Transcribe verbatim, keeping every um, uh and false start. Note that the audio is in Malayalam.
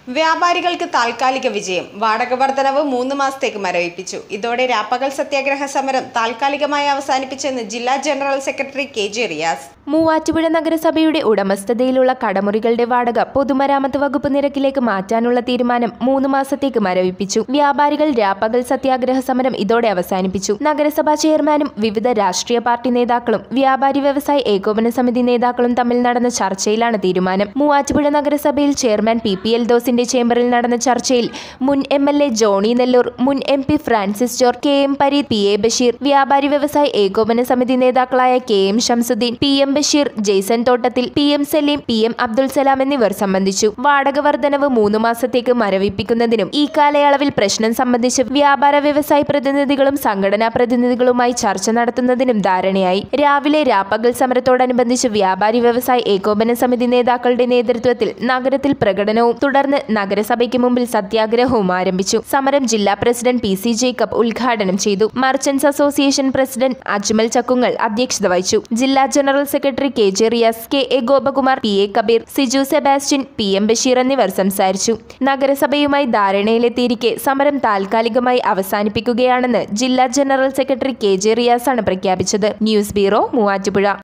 വ്യാപാരികൾക്ക് താൽക്കാലിക വിജയം. വാടക വർധനവ് മൂന്ന് മാസത്തേക്ക് മരവിപ്പിച്ചു. ഇതോടെ രാപ്പകൽ സത്യാഗ്രഹ സമരം താൽക്കാലികമായി അവസാനിപ്പിച്ചെന്ന് ജില്ലാ general secretary K J Riyas. Muvattupuzha നഗരസഭയുടെ ഉടമസ്ഥതയിലുള്ള കടമുറികളുടെ വാടക പൊതുമരാമത്ത് വകുപ്പ് നിരക്കിലേക്ക് മാറ്റാനുള്ള തീരുമാനം മൂന്ന് മാസത്തേക്ക് മരവിപ്പിച്ചു. വ്യാപാരികൾ രാപ്പകൽ സത്യാഗ്രഹ സമരം ഇതോടെ അവസാനിപ്പിച്ചു. നഗരസഭാ ചെയർമാനും വിവിധ രാഷ്ട്രീയ പാർട്ടി നേതാക്കളും വ്യാപാരി വ്യവസായ ഏകോപന സമിതി നേതാക്കളും തമ്മിൽ നടന്ന ചർച്ചയിലാണ് തീരുമാനം. മൂവാറ്റുപുഴ നഗരസഭയിൽ ചെയർമാൻ പി പി എൽ ദോസിന്റെ ചേംബറിൽ നടന്ന ചർച്ചയിൽ മുൻ M L A Johnny Nellore, മുൻ M P Francis George, K M Pareed, P A Basheer, വ്യാപാരി വ്യവസായ ഏകോപന സമിതി നേതാക്കളായ K M Shamsuddin, P M Basheer, Jaison Thottathil, P M Saleem, P M Abdul Salam എന്നിവർ സംബന്ധിച്ചു. വാടക വർധനവ് മൂന്ന് മാസത്തേക്ക് മരവിപ്പിക്കുന്നതിനും ഈ കാലയളവിൽ പ്രശ്നം സംബന്ധിച്ച് വ്യാപാര വ്യവസായ പ്രതിനിധികളും സംഘടനാ പ്രതിനിധികളുമായി ചർച്ച നടത്തുന്നതിനും ധാരണയായി. രാവിലെ രാപ്പകൽ സമരത്തോടനുബന്ധിച്ച് വ്യാപാരി വ്യവസായ ഏകോപന സമിതി നേതാക്കളുടെ നേതൃത്വത്തിൽ നഗരത്തിൽ പ്രകടനവും തുടർന്ന് നഗരസഭയ്ക്ക് മുമ്പിൽ സത്യാഗ്രഹവും ആരംഭിച്ചു. സമരം ജില്ലാ പ്രസിഡന്റ് പി സി ജേക്കബ് ഉദ്ഘാടനം ചെയ്തു. Merchants association president Ajmal Chakkungal അധ്യക്ഷത വഹിച്ചു. ജില്ലാ general secretary K J Riyas, K A Gopakumar, P A Kabeer, Siju Sebastian, P M Basheer എന്നിവർ സംസാരിച്ചു. നഗരസഭയുമായി ധാരണയിലെത്തിയിരിക്കെ സമരം താൽക്കാലികമായി അവസാനിപ്പിക്കുകയാണെന്ന് ജില്ലാ ജനറൽ സെക്രട്ടറി കെ ജെ റിയാസാണ് പ്രഖ്യാപിച്ചത്. News bureau, Muvattupuzha.